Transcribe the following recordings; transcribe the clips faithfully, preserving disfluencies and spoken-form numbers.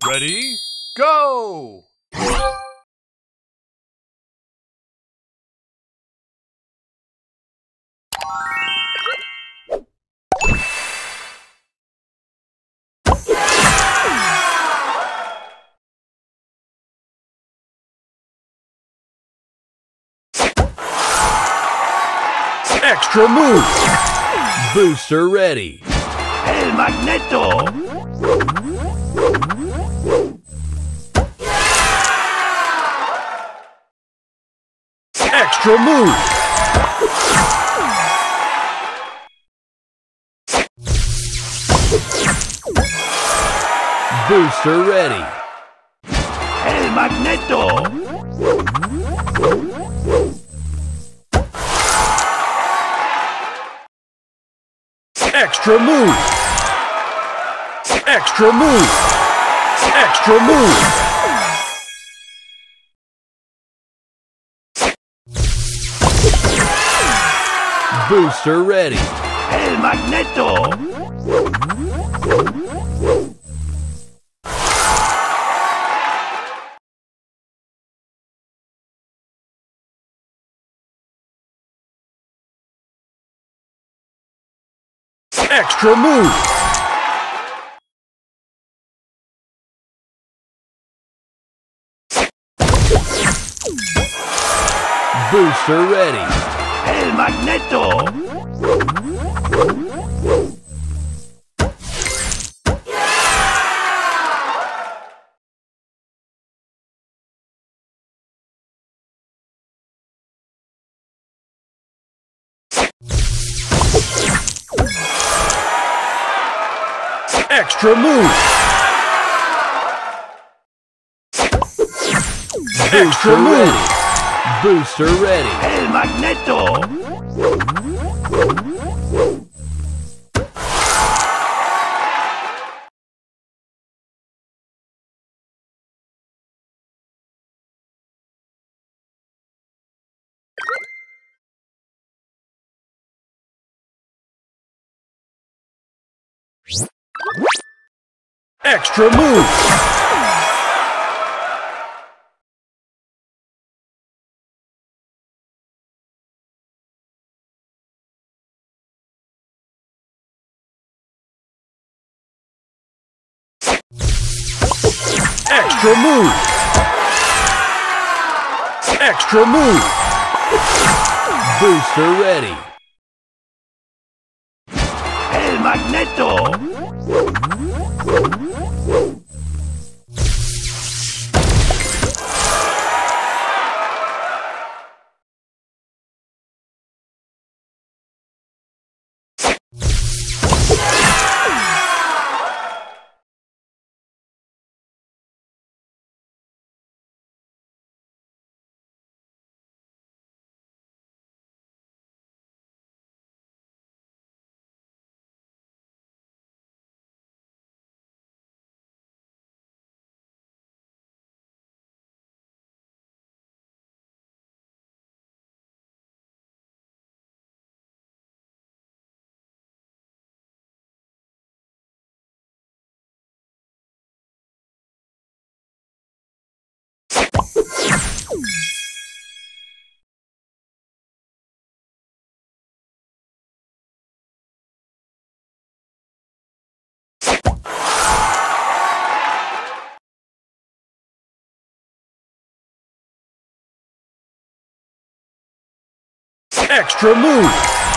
Ready, go! Extra move! Booster ready! El Magneto! Extra move! Booster ready! El Magneto! Extra move! Extra move! Extra move! Booster ready! El Magneto! Extra move! Booster ready! El Magneto! Extra move! Booster ready! Booster ready! El Magneto! Extra move! Extra move! Extra move! Booster ready! El Magneto! Extra move!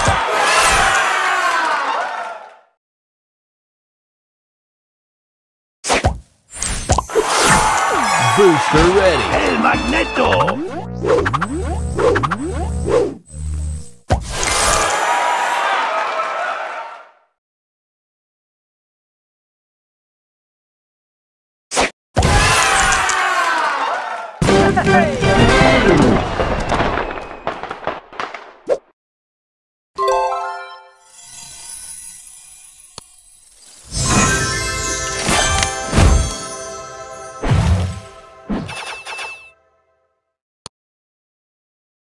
Booster ready! El Magneto! Hey!